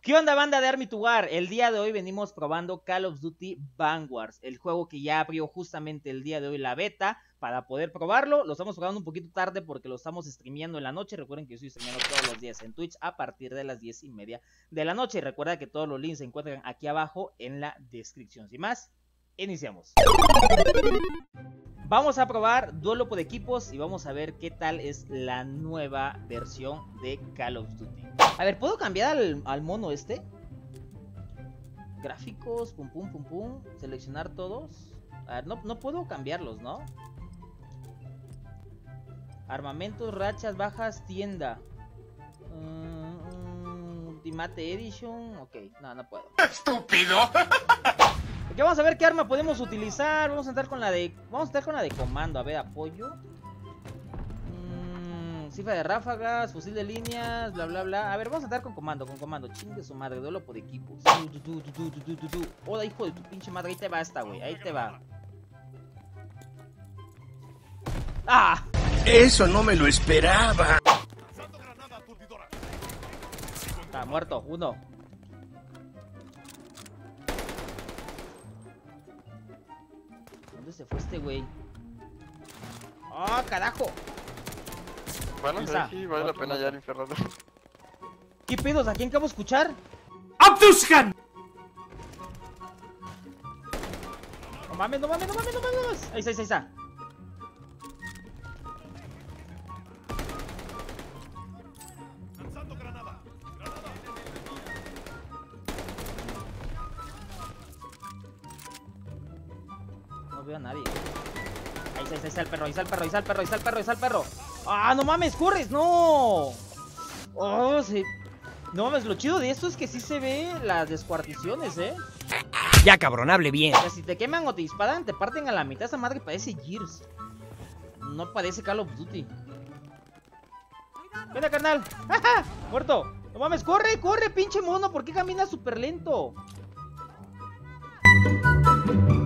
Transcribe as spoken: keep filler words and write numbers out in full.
¿Qué onda, banda de Army to War? El día de hoy venimos probando Call of Duty Vanguards, el juego que ya abrió justamente el día de hoy la beta para poder probarlo. Lo estamos probando un poquito tarde porque lo estamos streameando en la noche. Recuerden que yo estoy streameando todos los días en Twitch a partir de las diez y media de la noche. Y recuerda que todos los links se encuentran aquí abajo en la descripción. Sin más, iniciamos. Vamos a probar duelo por equipos y vamos a ver qué tal es la nueva versión de Call of Duty. A ver, ¿puedo cambiar al, al mono este? Gráficos, pum pum pum pum. Seleccionar todos. A ver, no, no puedo cambiarlos, ¿no? Armamentos, rachas, bajas, tienda. um, Ultimate Edition. Ok, no, no puedo. ¡Estúpido! Ok, vamos a ver qué arma podemos utilizar. Vamos a entrar con la de. Vamos a entrar con la de comando. A ver, apoyo. Mm, cifra de ráfagas, fusil de líneas, bla bla bla. A ver, vamos a entrar con comando, con comando. Chingue su madre, duelo por equipos. Tu, tu, tu, tu, tu, tu, tu, tu. Hola, hijo de tu pinche madre. Ahí te va esta, güey. Ahí te va. ¡Ah! Eso no me lo esperaba. Está muerto, uno. ¿Dónde se fue este güey? ¡Oh, carajo! Bueno, Está. sí, vale la Otro, pena otro. ya limpiarlo. ¿Qué pedos? ¿A quién acabo de escuchar? ¡Abdushan! No mames, no mames, no mames, no mames. Ahí está, ahí está, ahí está. No veo a nadie. Ahí está, ahí está, ahí está el perro, ahí está el perro, ahí está el perro, ahí está el perro, ahí está el perro. ¡Ah, no mames, corres! ¡No! Oh, sí. No mames, lo chido de esto es que sí se ve las descuarticiones, ¿eh? Ya, cabrón, hable bien. O sea, si te queman o te disparan, te parten a la mitad. Esa madre parece Gears. No parece Call of Duty. Venga, carnal. ¡Ja! Muerto. No mames, corre, corre, pinche mono. ¿Por qué caminas súper lento?